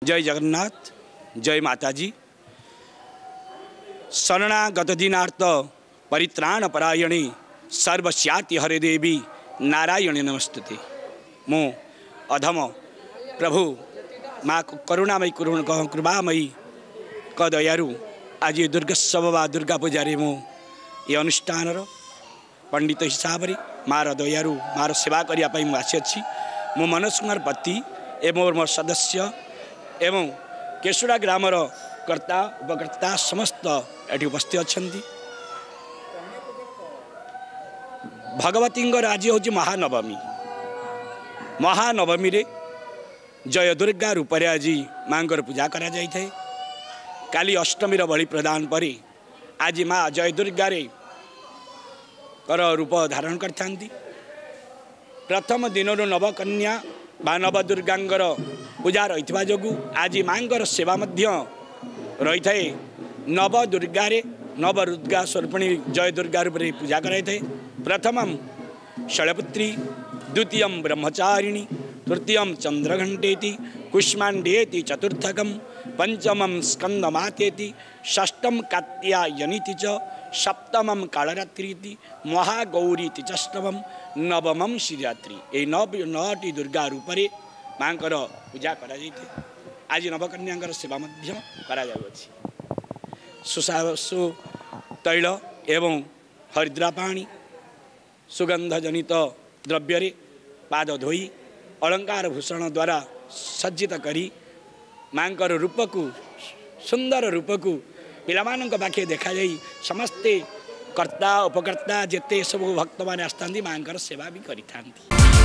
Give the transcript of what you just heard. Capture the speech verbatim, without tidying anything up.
जय जगन्नाथ, जय माताजी। शरणागत दीनार्थ परित्राण परायणे सर्वस्याति हरे देवी नारायणी नमस्तुते। मो अधम प्रभु माँ करुणामयी कृपामयी कदयारु आज दुर्गोत्सव व दुर्गा पूजा मो ये अनुष्ठान पंडित हिसाब से मार दयारु मार सेवा करने मुझे आसी मो मनोज कुमार पति एवं मोर सदस्य एवं केशुड़ा ग्रामर कर्ता उपकर्ता समस्त ये उपस्थित अच्छा। भगवती आज हूँ महानवमी। महानवमी रे जय दुर्गा रूप आज माँ पूजा करा जाई थे। काली अष्टमी बलि प्रदान पर आज माँ जय दुर्गा रे कर रूप धारण कर प्रथम दिन नवकन्या बा नव दुर्गांगर पूजा रही जोगु आज माँ सेवा रही थे। नव दुर्गा रे नव दुर्गा स्वरूपिणी जय दुर्गा रूप पूजा कराई थे। प्रथम शैलपुत्री, द्वितीय ब्रह्मचारिणी, तृतीय चंद्रघंटेति, कुष्मांडेति, चतुर्थकम पंचमं स्कंदमातेति, षष्ठम कात्यायनीति च, सप्तमं कालरात्रीति, महागौरीति षष्ठमं, नवमं शिवरात्रि। ये नव नौटी दुर्गा रूप माँ पूजा करा आज नवकन्या सेवा करा सुसासु तैल एवं हरिद्रा पानी सुगंध जनित द्रव्य रे पाद धोई अलंकार भूषण द्वारा सज्जित करी माँ रूप को सुंदर रूप को पिलामान पाखे देखा जाई समस्ते कर्ता उपकर्ता जिते सब भक्त मैंने आसता माँ सेवा भी करी।